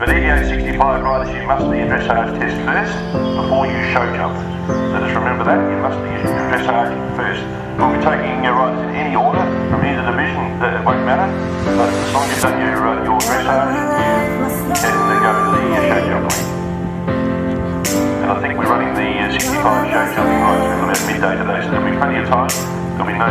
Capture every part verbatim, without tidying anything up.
But E D A sixty-five riders, you must do your dressage test first before you show jump. So just remember that, you must do your dressage first. We'll be taking your riders in any order from either division, it won't matter. But as long as you've done your, uh, your dressage, you can uh, go into the uh, show jump league. And I think we're running the uh, sixty-five show jumping rides until about midday today, so there'll be plenty of time. There'll be no...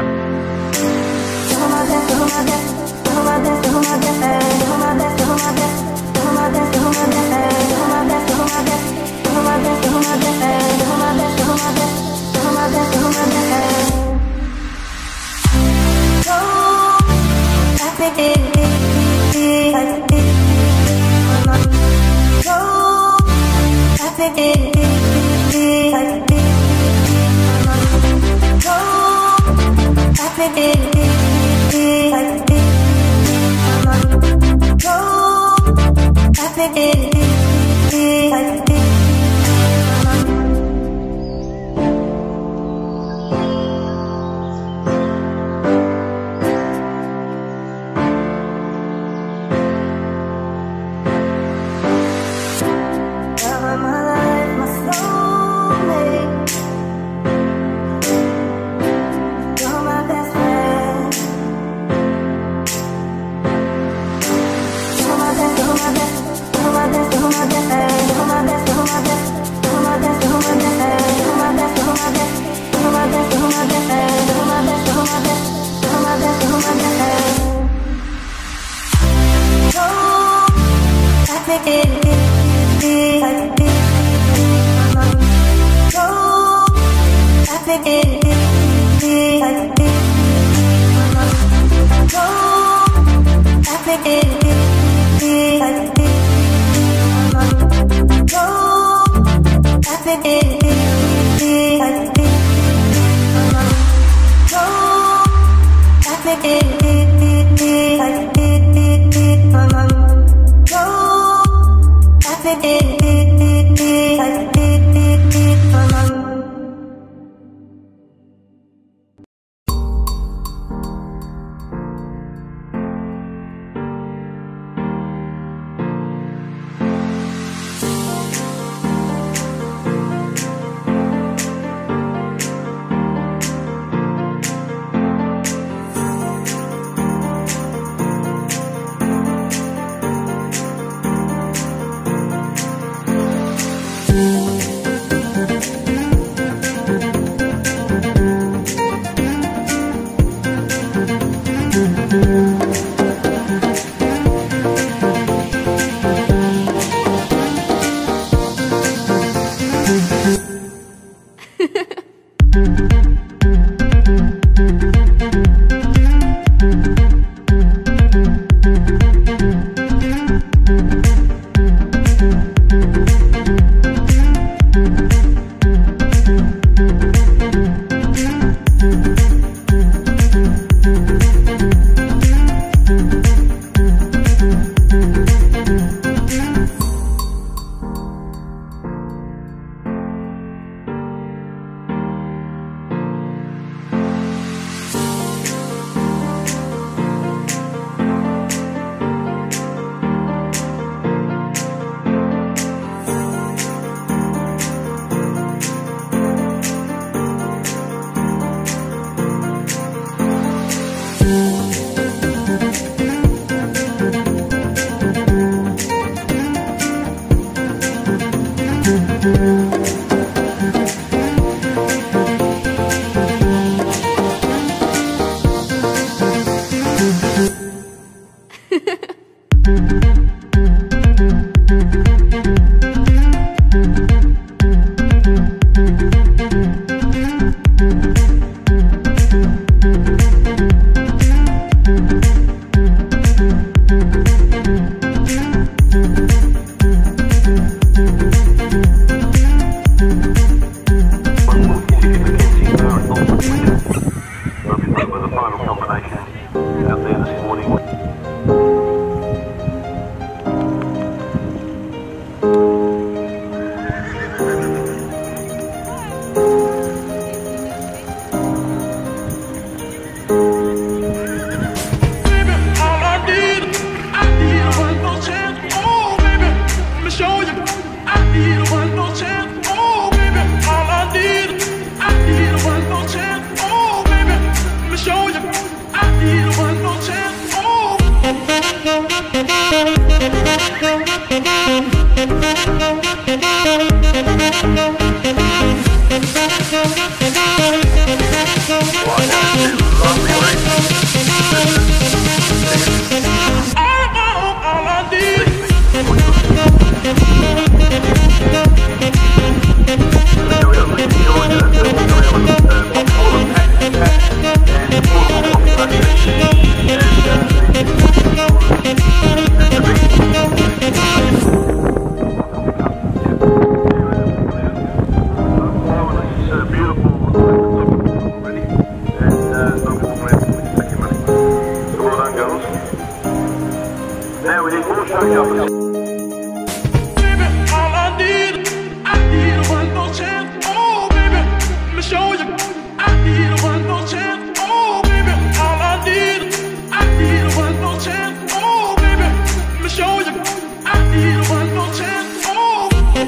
Now we need more show jumpers. Baby, all I need, I need a one more chance. Oh, baby, let me show you. I need a one more chance. Oh, baby, all I need, I need a one more chance. Oh, baby, let me show you. I need a one more chance. Oh.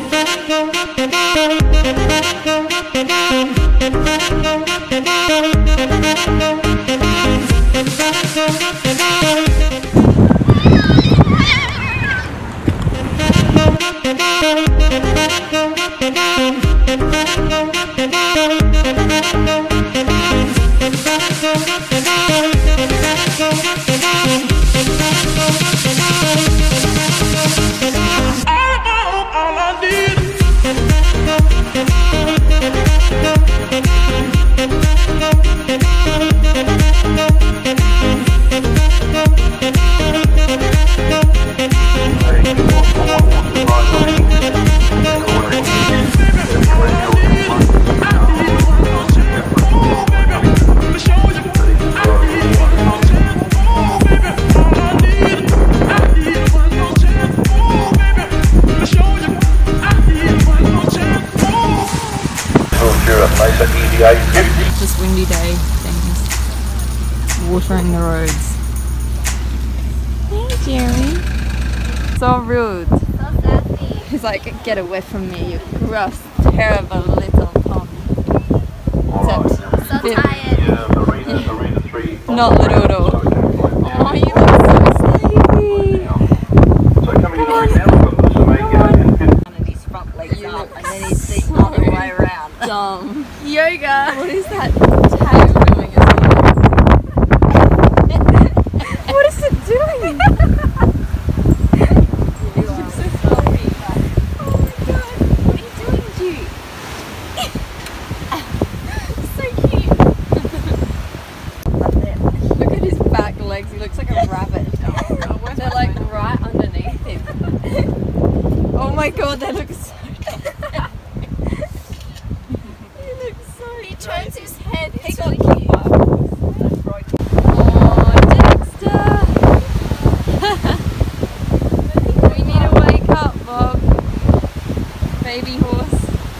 This windy day, things watering the roads. Hey Jerry. So rude. So sassy. He's like, get away from me, you gross, terrible little pony. Except, So bit- tired. Yeah, Arena, Arena three. not little at all. Oh, you look so sleepy. So coming in right now, we've got Samika and Pip. And his front legs You up look and then his feet so the other way around. Dumb. Yoga. What is that tail doing as well? What is it doing? You are so sorry. Oh my god, what are you doing, G? So cute. That's it. Look at his back legs, he looks like a rabbit. They're like right underneath him. Oh my god, they look so He looks so He turns his head. He It's got really kicked cute. by a horse. That's right. Oh, Dexter! We need to wake up, Bob. Baby horse.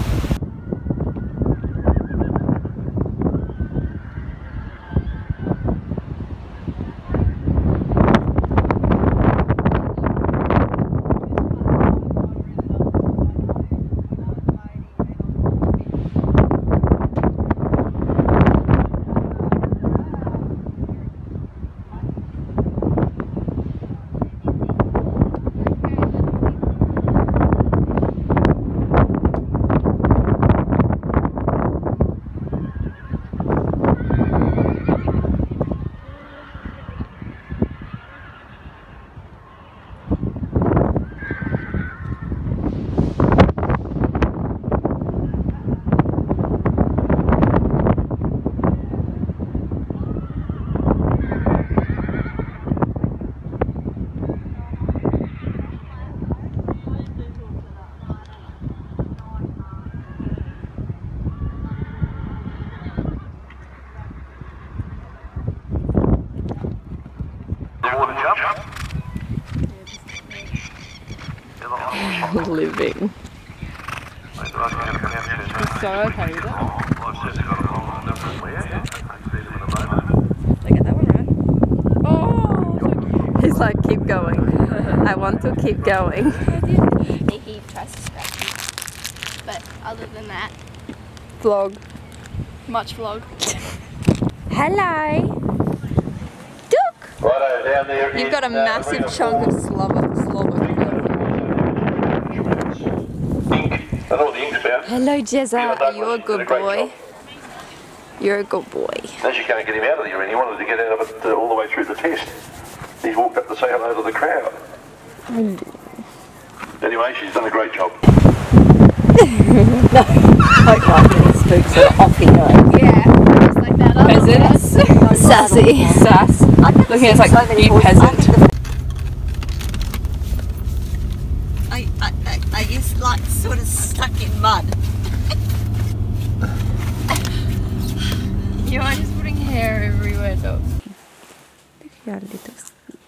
Living. So okay with it. Did I get that one right? Oh! He's like, keep going. I want to keep going. He tries to scratch me. But other than that, Vlog. much vlog. Hello! Duck! Righto, down there You've in, got a uh, massive Arena chunk four. of slobber. slobber. Hello, Jezza. Yeah, Are you a Douglas, you good did a great boy? job. You're a good boy. As you can't get him out of the arena, he wanted to get out of it uh, all the way through the test. He's walked up to say hello to the crowd. Anyway, she's done a great job. Quite like these spooks are off here. Yeah, just like that other Peasants. one. Sassy. Sass. Looking at us like, you peasant. Are, are, are you like sort of stuck in mud? You are just putting hair everywhere, dog. Your little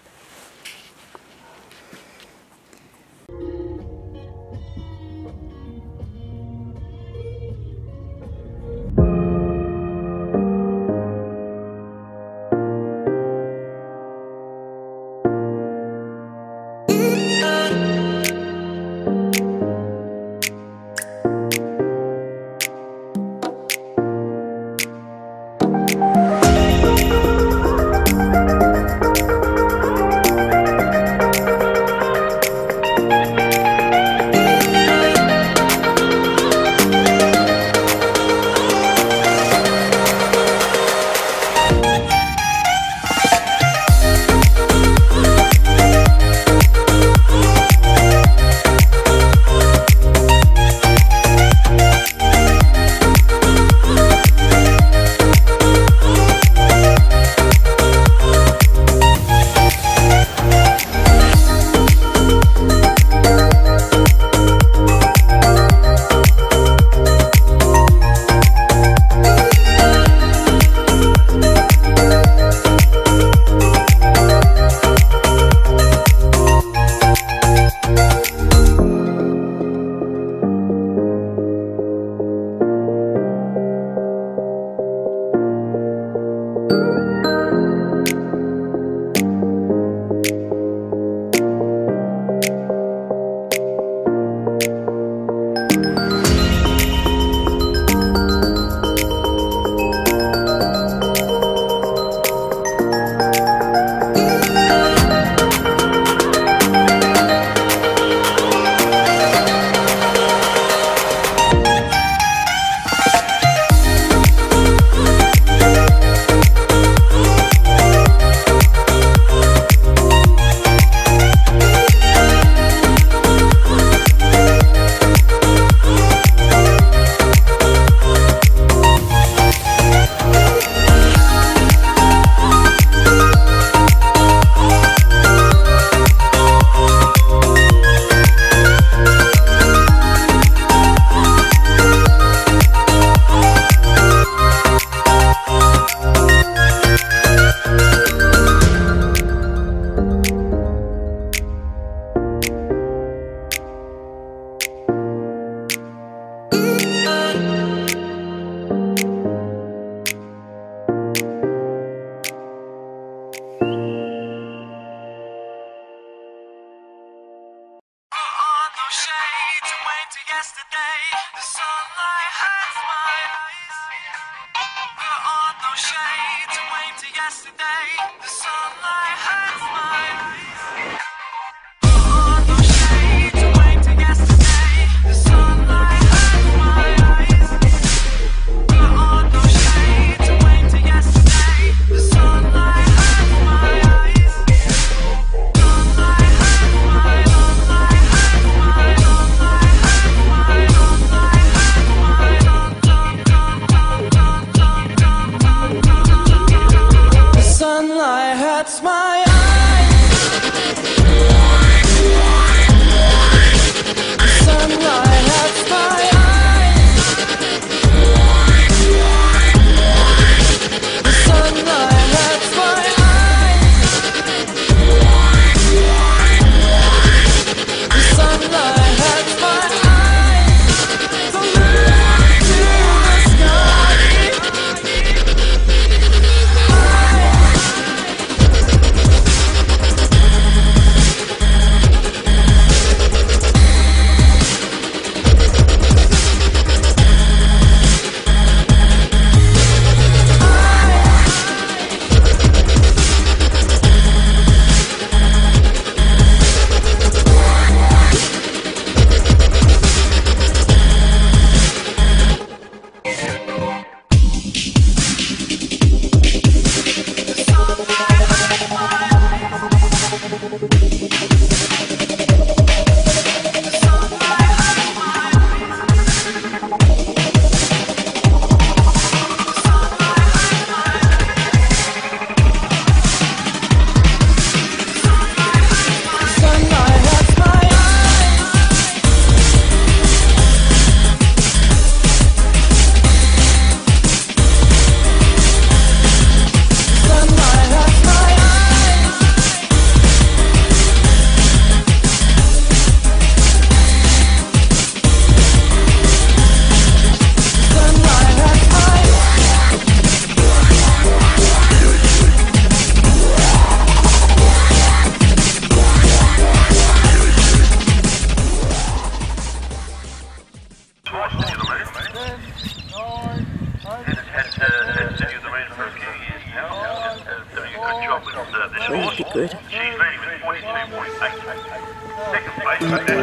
yesterday, the sunlight hurts my eyes. Put on those shades and wait till yesterday, the sunlight hurts my eyes. Put on those shades and wait till yesterday, the sunlight hurts my eyes. Put on those shades and wait till yesterday, the sunlight hurts my eyes. Sunlight hurts my, sunlight hurts my, sunlight hurts my, sunlight hurts my.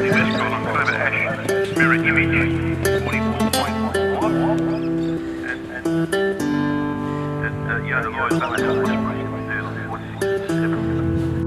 First call on Clover Ash, mirror image, forty-four point one. And, and, and uh, Yoda Lloyd's done that forty-seven.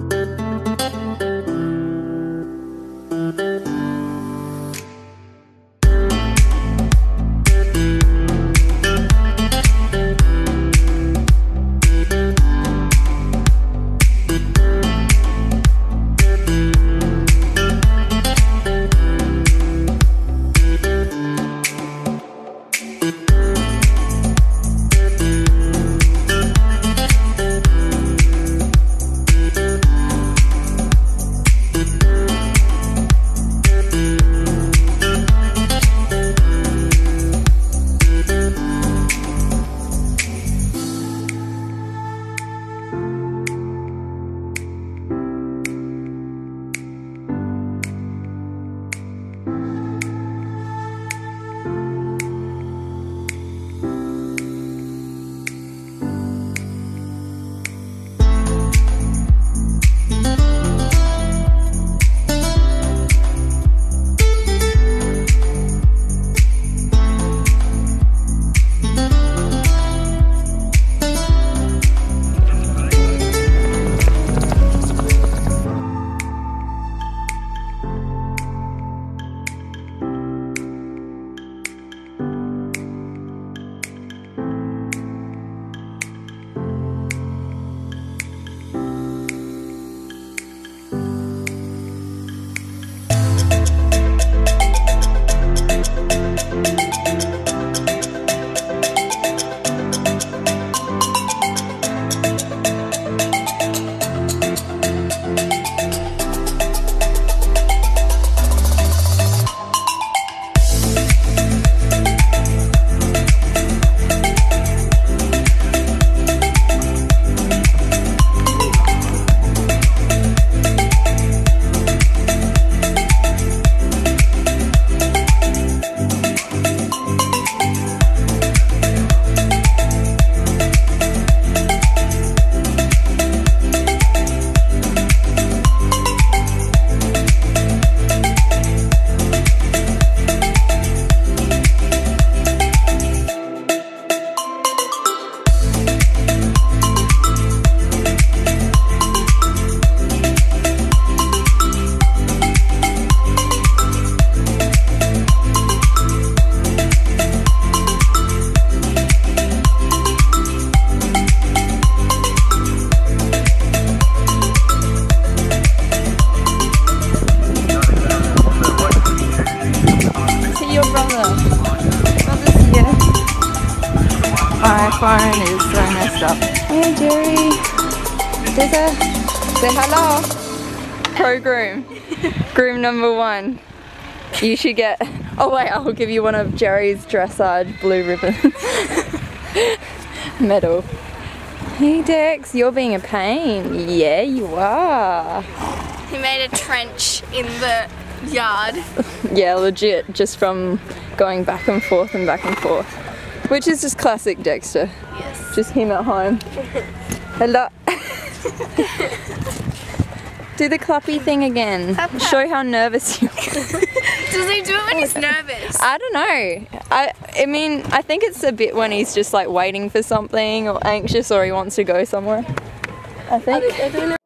phone is so messed up. Hey Jerry, there's a, say hello. Pro groom, groom number one. You should get, oh wait, I'll give you one of Jerry's dressage blue ribbons. Medal. Hey Dex, you're being a pain. Yeah, you are. He made a trench in the yard. Yeah, legit, just from going back and forth and back and forth. Which is just classic Dexter. Yes. Just him at home. Hello. Do the clappy thing again. Clap, clap. Show how nervous you are. Does he do it when he's nervous? I don't know. I I mean, I think it's a bit when he's just like waiting for something or anxious or he wants to go somewhere. I think. I don't, I don't know.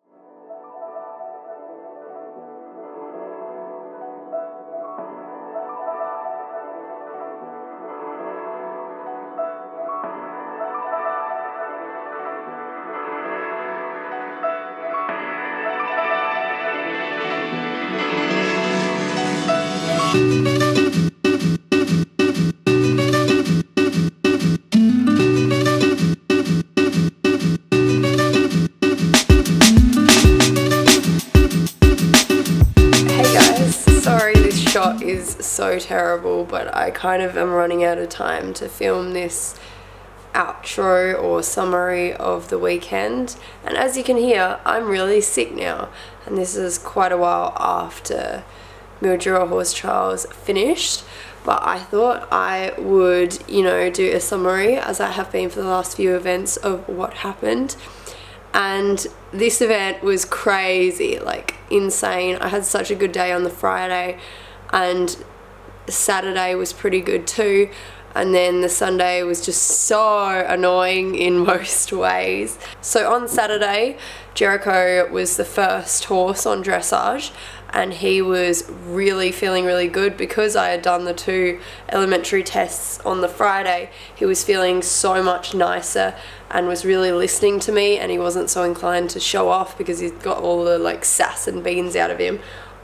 Shot is so terrible, but I kind of am running out of time to film this outro or summary of the weekend, and as you can hear, I'm really sick now, and this is quite a while after Mildura Horse Trials finished, but I thought I would, you know, do a summary, as I have been for the last few events, of what happened. And this event was crazy, like insane. I had such a good day on the Friday, and Saturday was pretty good too, and then the Sunday was just so annoying in most ways. So on Saturday, Jericho was the first horse on dressage, and he was really feeling really good because I had done the two elementary tests on the Friday. He was feeling so much nicer and was really listening to me, and he wasn't so inclined to show off because he's got all the like sass and beans out of him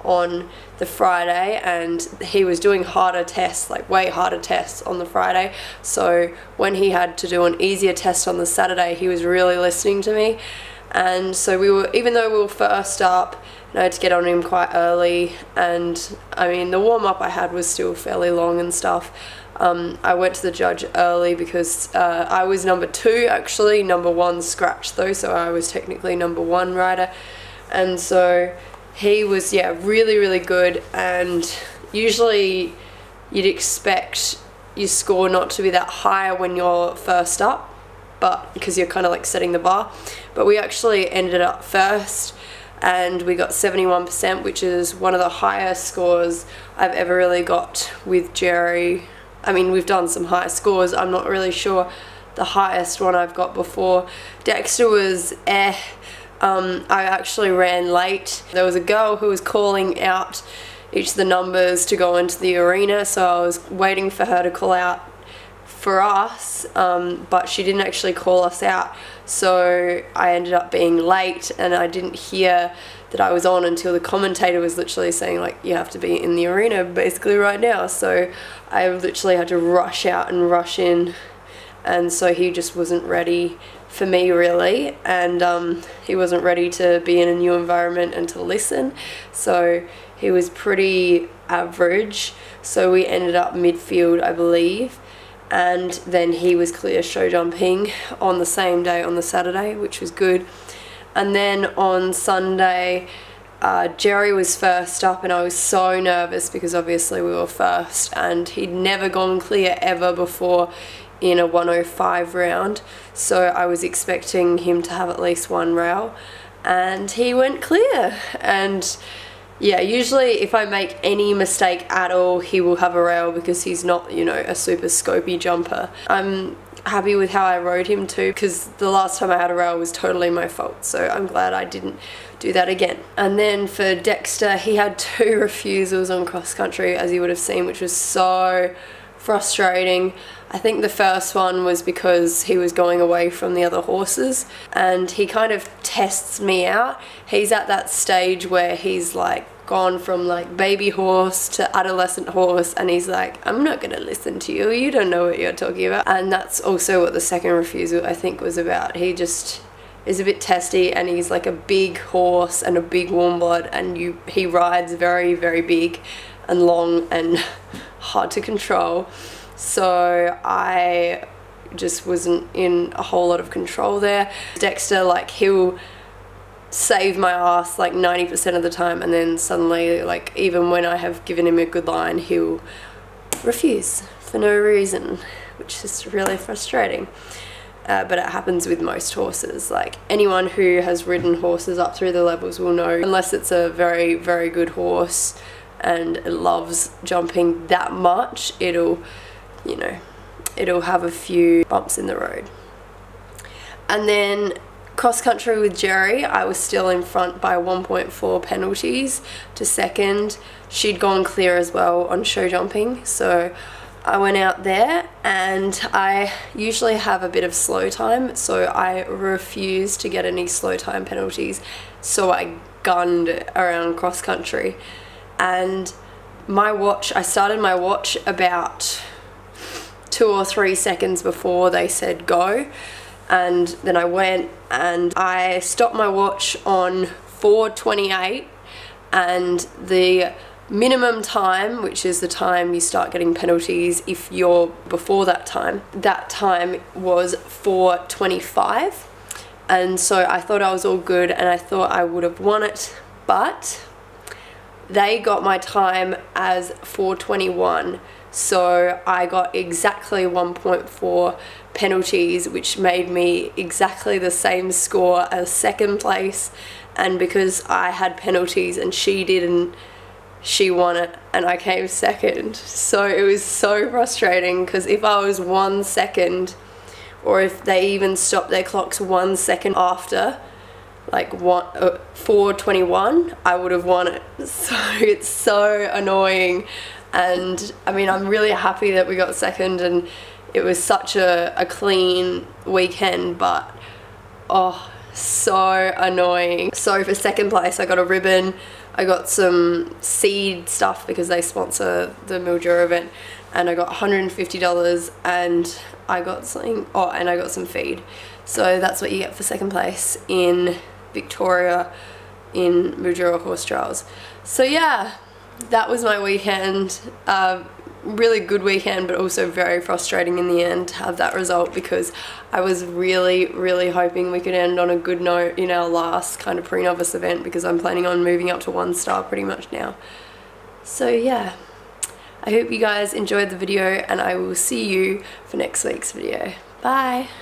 on the Friday, and he was doing harder tests, like way harder tests on the Friday. So when he had to do an easier test on the Saturday, he was really listening to me. And so we were, even though we were first up, I had to get on him quite early, and I mean the warm-up I had was still fairly long and stuff. Um, I went to the judge early because uh, I was number two actually, number one scratched though, so I was technically number one rider. And so he was, yeah, really really good, and usually you'd expect your score not to be that high when you're first up, but because you're kind of like setting the bar. But we actually ended up first, and we got seventy-one percent, which is one of the highest scores I've ever really got with Jerry. I mean, we've done some high scores. I'm not really sure the highest one I've got before. Dexter was eh. Um, I actually ran late. There was a girl who was calling out each of the numbers to go into the arena, so I was waiting for her to call out for us, um, but she didn't actually call us out, so I ended up being late, and I didn't hear that I was on until the commentator was literally saying like, you have to be in the arena basically right now. So I literally had to rush out and rush in, and so he just wasn't ready for me really, and um, he wasn't ready to be in a new environment and to listen, so he was pretty average. So we ended up midfield, I believe, and then he was clear show jumping on the same day on the Saturday, which was good. And then on Sunday, uh, Jerry was first up, and I was so nervous because obviously we were first, and he'd never gone clear ever before in a one oh five round, so I was expecting him to have at least one rail, and he went clear. And yeah, usually if I make any mistake at all, he will have a rail because he's not, you know, a super scopy jumper. I'm happy with how I rode him too, because the last time I had a rail was totally my fault, so I'm glad I didn't do that again. And then for Dexter, he had two refusals on cross country, as you would have seen, which was so frustrating. I think the first one was because he was going away from the other horses, and he kind of tests me out. He's at that stage where he's like gone from like baby horse to adolescent horse, and he's like, I'm not gonna listen to you, you don't know what you're talking about. And that's also what the second refusal I think was about. He just is a bit testy, and he's like a big horse and a big warm blood, and you he rides very very big and long and hard to control. So I just wasn't in a whole lot of control there. Dexter, like, he'll save my ass like ninety percent of the time, and then suddenly, like, even when I have given him a good line, he'll refuse for no reason, which is really frustrating. Uh, but it happens with most horses. Like, anyone who has ridden horses up through the levels will know, unless it's a very very good horse and it loves jumping that much, it'll, you know, it'll have a few bumps in the road. And then cross country with Jerry, I was still in front by one point four penalties to second. She'd gone clear as well on show jumping, so I went out there, and I usually have a bit of slow time, so I refused to get any slow time penalties, so I gunned around cross country. And my watch, I started my watch about two or three seconds before they said go, and then I went and I stopped my watch on four twenty-eight, and the minimum time, which is the time you start getting penalties if you're before that time, that time was four twenty-five, and so I thought I was all good and I thought I would have won it, but they got my time as four twenty-one, so I got exactly one point four penalties, which made me exactly the same score as second place, and because I had penalties and she didn't, she won it and I came second. So it was so frustrating because if I was one second, or if they even stopped their clocks one second after, like one, uh, four twenty-one, I would have won it. So it's so annoying. And I mean, I'm really happy that we got second and it was such a, a clean weekend, but oh, so annoying. So for second place I got a ribbon, I got some seed stuff because they sponsor the Mildura event, and I got one hundred fifty dollars, and I got something, oh, and I got some feed. So that's what you get for second place in Victoria in Mildura Horse Trials. So yeah, that was my weekend. Uh, really good weekend, but also very frustrating in the end to have that result, because I was really really hoping we could end on a good note in our last kind of pre-novice event, because I'm planning on moving up to one star pretty much now. So yeah, I hope you guys enjoyed the video, and I will see you for next week's video. Bye!